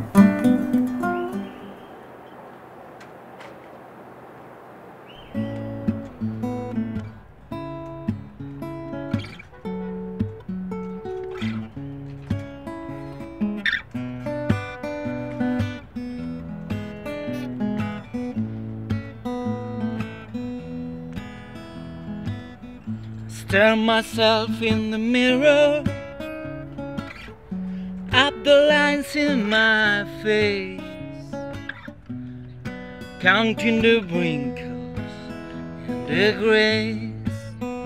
Stare myself in the mirror, up the lines in my face, counting the wrinkles and the grays.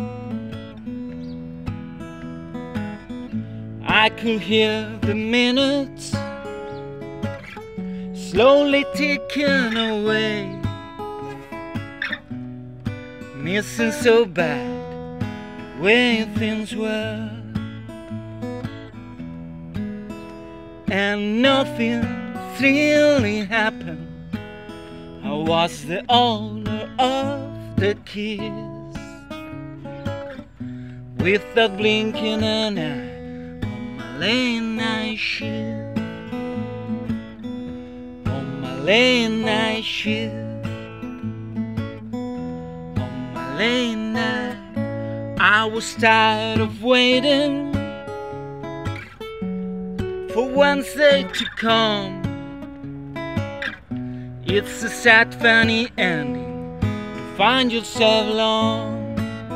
I could hear the minutes slowly ticking away, missing so bad way things were, and nothing really happened. I was the owner of the kiss, without blinking an eye, on my late night shift, on my late night shift, on my late night. I was tired of waiting for Wednesday to come. It's a sad, funny ending to find yourself alone.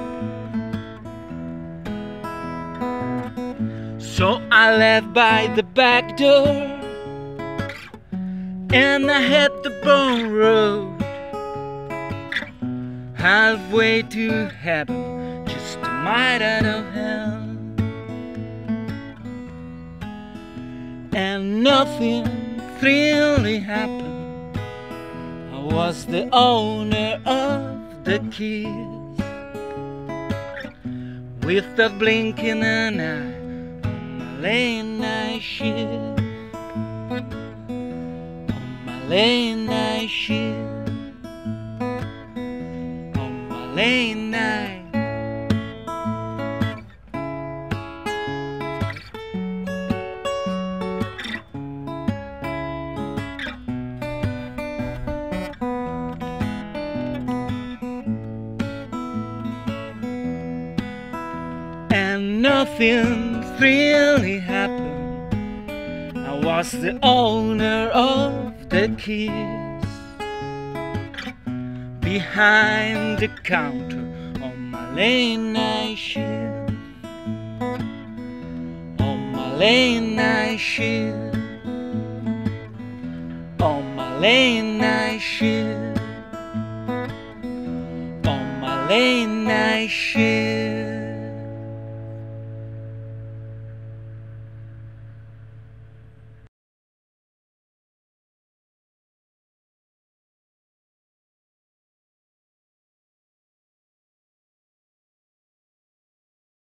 So I left by the back door and I hit the bone road, halfway to heaven, might out of hell, and nothing really happened. I was the owner of the kiss, without blinking an eye, on my late night shift, on my late night shift, on my late night. And nothing really happened. I was the owner of the kiss, behind the counter on my late night shift, on my late night shift, on my late night shift, on my late night shift.